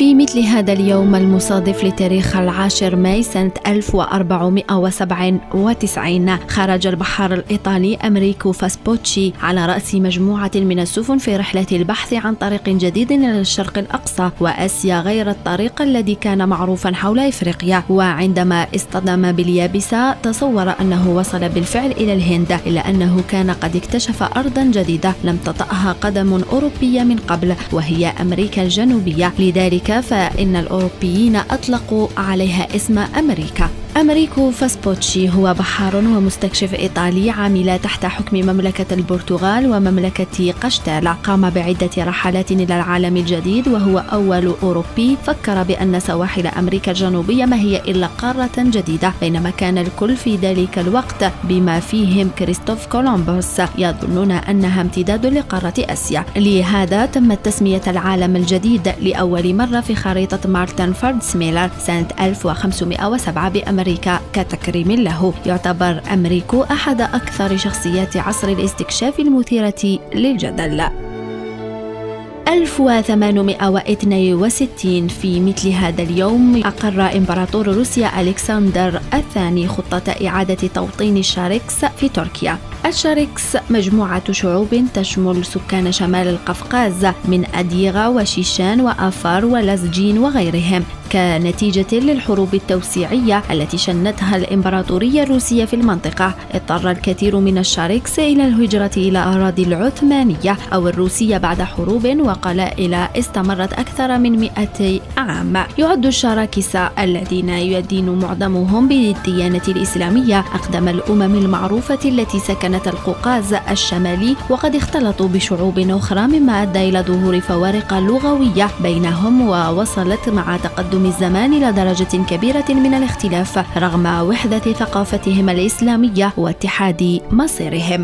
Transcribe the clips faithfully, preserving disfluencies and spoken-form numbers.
في مثل هذا اليوم المصادف لتاريخ العاشر ماي سنة ألف وأربعمائة وسبعة وتسعين خرج البحار الإيطالي أمريكو فاسبوتشي على رأس مجموعة من السفن في رحلة البحث عن طريق جديد إلى الشرق الأقصى وآسيا غير الطريق الذي كان معروفا حول إفريقيا. وعندما اصطدم باليابسة تصور أنه وصل بالفعل إلى الهند، إلا أنه كان قد اكتشف أرضا جديدة لم تطأها قدم أوروبية من قبل، وهي أمريكا الجنوبية. لذلك فإن الأوروبيين أطلقوا عليها اسم أمريكا. أمريكو فاسبوتشي هو بحار ومستكشف إيطالي عامل تحت حكم مملكة البرتغال ومملكة قشتالة. قام بعدة رحلات إلى العالم الجديد، وهو أول أوروبي فكر بأن سواحل أمريكا الجنوبية ما هي إلا قارة جديدة، بينما كان الكل في ذلك الوقت بما فيهم كريستوف كولومبوس يظنون أنها امتداد لقارة آسيا. لهذا تمت تسمية العالم الجديد لأول مرة في خريطة مارتن فردس ميلر سنة ألف وخمسمائة وسبعة بأمريكا أمريكا كتكريم له. يعتبر أمريكو أحد أكثر شخصيات عصر الاستكشاف المثيرة للجدل. ألف وثمانمائة واثنين وستين في مثل هذا اليوم أقر إمبراطور روسيا ألكسندر الثاني خطة إعادة توطين الشاركس في تركيا. الشاركس مجموعة شعوب تشمل سكان شمال القفقاز من أديغة وشيشان وآفار ولزجين وغيرهم، كنتيجة للحروب التوسيعية التي شنتها الإمبراطورية الروسية في المنطقة. اضطر الكثير من الشاركس إلى الهجرة إلى أراضي العثمانية أو الروسية بعد حروب وقلائل استمرت أكثر من مئتي عام. يعد الشراكسة الذين يدين معظمهم بالديانة الإسلامية أقدم الأمم المعروفة التي سكنت القوقاز الشمالي، وقد اختلطوا بشعوب أخرى مما أدى إلى ظهور فوارق لغوية بينهم، ووصلت مع تقدم الزمان إلى درجة كبيرة من الاختلاف رغم وحدة ثقافتهم الإسلامية واتحاد مصيرهم.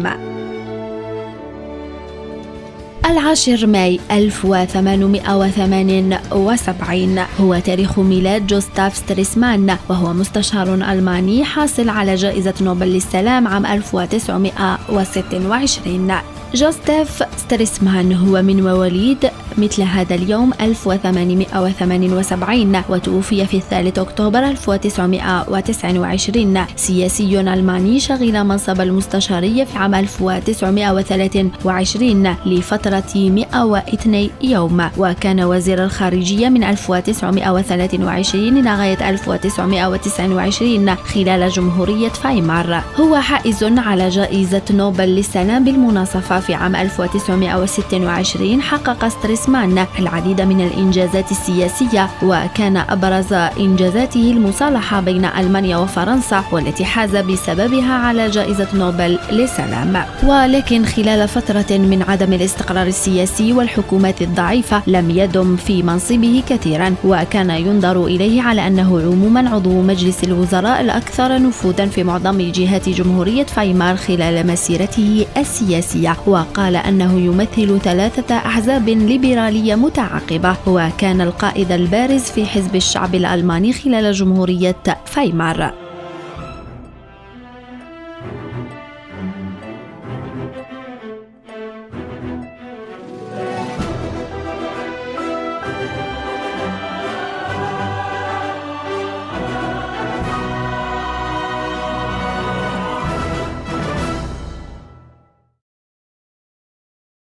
العاشر ماي ألف وثمانمائة وثمانية وسبعين هو تاريخ ميلاد جوستاف ستريسمان، وهو مستشار ألماني حاصل على جائزة نوبل للسلام عام ألف وتسعمائة وستة وعشرين. جوستاف ستريسمان هو من مواليد مثل هذا اليوم ألف وثمانمائة وثمانية وسبعين، وتوفي في الثالث أكتوبر ألف وتسعمائة وتسعة وعشرين. سياسي ألماني شغل منصب المستشارية في عام ألف وتسعمائة وثلاثة وعشرين لفترة مئة واثنين يوم، وكان وزير الخارجية من ألف وتسعمائة وثلاثة وعشرين إلى غاية ألف وتسعمائة وتسعة وعشرين خلال جمهورية فايمار. هو حائز على جائزة نوبل للسلام بالمناصفة في عام ألف وتسعمائة وستة وعشرين. حقق ستريسمان العديد من الإنجازات السياسية، وكان أبرز إنجازاته المصالحة بين ألمانيا وفرنسا والتي حاز بسببها على جائزة نوبل للسلام. ولكن خلال فترة من عدم الاستقرار السياسي والحكومات الضعيفة لم يدم في منصبه كثيرا، وكان ينظر إليه على أنه عموما عضو مجلس الوزراء الأكثر نفوذا في معظم جهات جمهورية فايمار خلال مسيرته السياسية، وقال أنه يمثل ثلاثة أحزاب ليبرالية متعاقبة، وكان القائد البارز في حزب الشعب الألماني خلال جمهورية فايمار.